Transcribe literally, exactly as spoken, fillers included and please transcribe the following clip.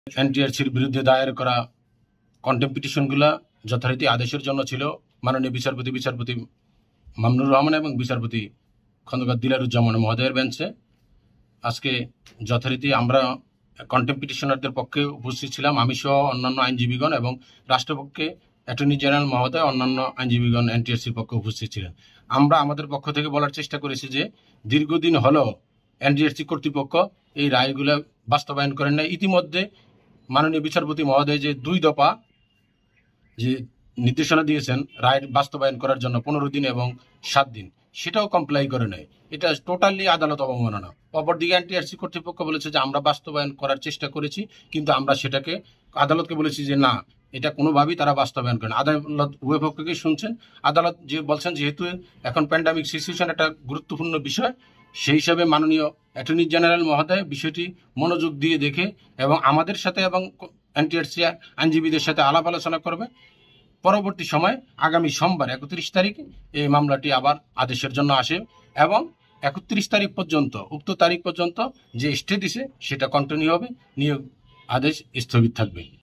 এনটিআরসির বিরুদ্ধে দায়ের করা কন্টেম্প পিটিশনগুলা যথারীতি আদেশের জন্য ছিল মাননীয় বিচারপতি বিচারপতি মামনুর রহমান এবং বিচারপতি খন্দকার দিলারুজ্জামান মহোদয়ের বেঞ্চে। আজকে যথারীতি আমরা কন্টেম্প পিটিশনারদের পক্ষে উপস্থিত ছিলাম, আমি সহ অন্যান্য আইনজীবীগণ, এবং রাষ্ট্রপক্ষে অ্যাটর্নি জেনারেল মহোদয় অন্যান্য আইনজীবীগণ এনটিআরসির পক্ষে উপস্থিত ছিলেন। আমরা আমাদের পক্ষ থেকে বলার চেষ্টা করেছি যে দীর্ঘদিন হলো এনটিআরসি কর্তৃপক্ষ এই রায়গুলো বাস্তবায়ন করেন না। ইতিমধ্যে মাননীয় বিচারপতি মহোদয় যে দুই দফা যে নির্দেশনা দিয়েছেন রায় বাস্তবায়ন করার জন্য পনেরো দিন এবং সাত দিন, সেটাও কমপ্লাই করে নেয়। এটা টোটালি আদালত অবমাননা। অপরদিকে এনটিআরসি কর্তৃপক্ষ বলেছে যে আমরা বাস্তবায়ন করার চেষ্টা করেছি, কিন্তু আমরা সেটাকে আদালতকে বলেছি যে না, এটা কোনোভাবেই তারা বাস্তবায়ন করেন। আদালত উভয় পক্ষকেই শুনছেন। আদালত যে বলছেন যেহেতু এখন প্যান্ডামিক সিচুয়েশন একটা গুরুত্বপূর্ণ বিষয়, সেই হিসাবে মাননীয় অ্যাটর্নি জেনারেল মহোদয় বিষয়টি মনোযোগ দিয়ে দেখে এবং আমাদের সাথে এবং এনটিআরসি আইনজীবীদের সাথে আলাপ আলোচনা করবে। পরবর্তী সময় আগামী সোমবার একত্রিশ তারিখ এই মামলাটি আবার আদেশের জন্য আসে এবং একত্রিশ তারিখ পর্যন্ত উক্ত তারিখ পর্যন্ত যে স্টে দিছে সেটা কন্টিনিউ হবে, নিয়োগ আদেশ স্থগিত থাকবে।